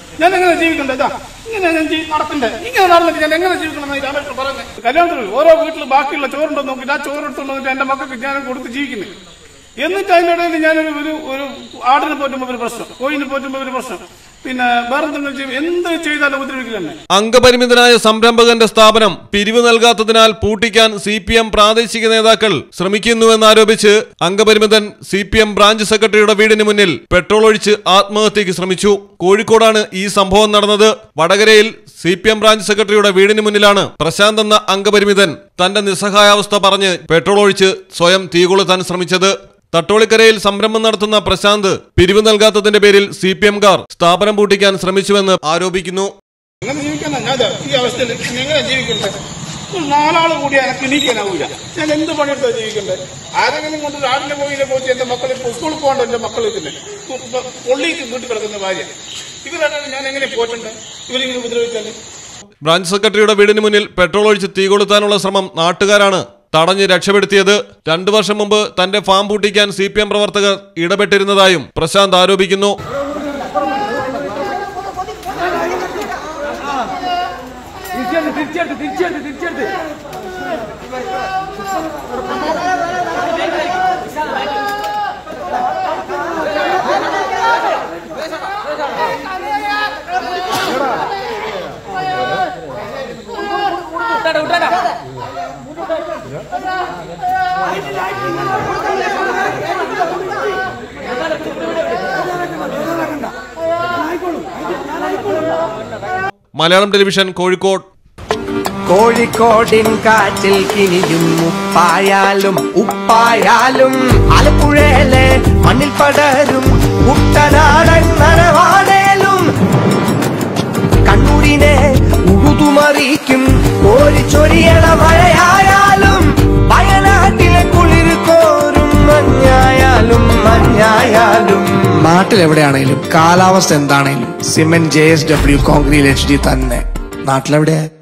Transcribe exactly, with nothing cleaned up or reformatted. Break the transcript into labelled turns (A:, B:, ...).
A: ഞാൻ എങ്ങനെ ജീവിക്കണ്ടേ? ഇതാ ഇങ്ങനെ ഞാൻ നടക്കണ്ടേ? ഇങ്ങനെ നടന്നിട്ട് ഞാൻ എങ്ങനെ ജീവിക്കണം? രാമേശ്വർ പറയുന്നത് കല്യാണത്തിൽ ഓരോ വീട്ടിൽ ബാക്കിയുള്ള ചോറുണ്ടോ നോക്കിയിട്ട് ആ ചോറെടുത്തോണ്ട് വന്നിട്ട് എന്റെ മക്കൾക്ക് ഞാൻ കൊടുത്ത് ജീവിക്കുന്നത്. എന്നിട്ട് അതിൻ്റെ ഇടയിൽ ഞാനൊരു ഒരു ഒരു ആടിനെ പോറ്റുമ്പോൾ ഒരു പ്രശ്നം, കോഴിനെ പോറ്റുമ്പോൾ ഒരു പ്രശ്നം, പിന്നെ വേറെന്തെങ്കിലും എന്ത് ചെയ്താലും ഉപദ്രവിക്കില്ല.
B: അംഗപരിമിതനായ സംരംഭകന്റെ സ്ഥാപനം പിരിവ് നൽകാത്തതിനാൽ പൂട്ടിക്കാൻ സി പി എം പ്രാദേശിക നേതാക്കൾ ശ്രമിക്കുന്നുവെന്നാരോപിച്ച് അംഗപരിമിതൻ സി പി എം ബ്രാഞ്ച് സെക്രട്ടറിയുടെ വീടിന് മുന്നിൽ പെട്രോൾ ഒഴിച്ച് ആത്മഹത്യക്ക് ശ്രമിച്ചു. കോഴിക്കോടാണ് ഈ സംഭവം നടന്നത്. വടകരയിൽ സി പി എം ബ്രാഞ്ച് സെക്രട്ടറിയുടെ വീടിന് മുന്നിലാണ് പ്രശാന്ത് എന്ന അംഗപരിമിതൻ തന്റെ നിസ്സഹായാവസ്ഥ പറഞ്ഞ് പെട്രോൾ ഒഴിച്ച് സ്വയം തീകൊളുത്താൻ ശ്രമിച്ചത്. തട്ടോളിക്കരയിൽ സംരംഭം നടത്തുന്ന പ്രശാന്ത് പിരിവ് നൽകാത്തതിന്റെ പേരിൽ സി പി എംകാർ സ്ഥാപനം പൂട്ടിക്കാൻ ശ്രമിച്ചുവെന്ന് ആരോപിക്കുന്നു.
A: നാലാള് കൂടി എനിക്ക് എണീക്കാനാവൂല. ഞാൻ എന്ത് പണിയെടുത്താ ജീവിക്കണ്ടേ? ആരെങ്കിലും കൊണ്ട് ആടിന്റെ പോയിലെ പോയിട്ട് എന്റെ മക്കൾ ഇപ്പോൾ സ്കൂളിൽ പോകണ്ട. എന്റെ മക്കൾ ഇതില്ലേ പൊള്ളിയിട്ട് വീട്ടിൽ കിടക്കുന്ന ഭാര്യ. ഇവരാണ് ഞാൻ എങ്ങനെ പോറ്റണ്ടേ? ഇവരിങ്ങനെ ഉപദ്രവിച്ചാല്.
B: ബ്രാഞ്ച് സെക്രട്ടറിയുടെ വീടിന് മുന്നിൽ പെട്രോൾ ഒഴിച്ച് തീ കൊളുത്താനുള്ള ശ്രമം നാട്ടുകാരാണ് തടഞ്ഞ് രക്ഷപ്പെടുത്തിയത്. രണ്ടു വർഷം മുമ്പ് തന്റെ ഫാം പൂട്ടിക്കാൻ സി പി എം പ്രവർത്തകർ ഇടപെട്ടിരുന്നതായും പ്രശാന്ത് ആരോപിക്കുന്നു. മലയാളം ടെലിവിഷൻ കോഴിക്കോട്.
C: കോഴിക്കോടിൻ കാറ്റിൽ കിനിയും ഉപ്പായാലും ഉപ്പായാലും ആലപ്പുഴയിലെ മണ്ണിൽ പടരും കുട്ടനാടൻ നനവാടേലും കണ്ണൂരിനെ ഉഴുതുമറിക്കും കോരിച്ചൊരിയണ മഴയായാലും വയനാട്ടിലെ കുളിർ കോരും മഞ്ഞായാലും മഞ്ഞായാലും നാട്ടിലെവിടെയാണേലും കാലാവസ്ഥ എന്താണേലും cement J S W concrete H D തന്നെ നാട്ടിലെവിടെയാ.